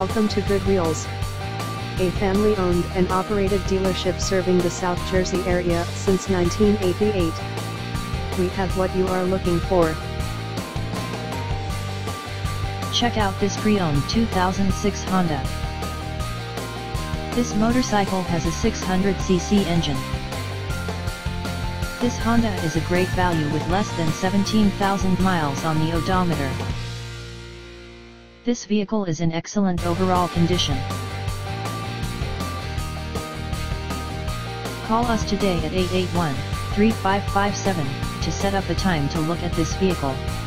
Welcome to Good Wheels, a family-owned and operated dealership serving the South Jersey area since 1988. We have what you are looking for. Check out this pre-owned 2006 Honda. This motorcycle has a 600cc engine. This Honda is a great value with less than 17,000 miles on the odometer. This vehicle is in excellent overall condition. Call us today at 881-3557 to set up a time to look at this vehicle.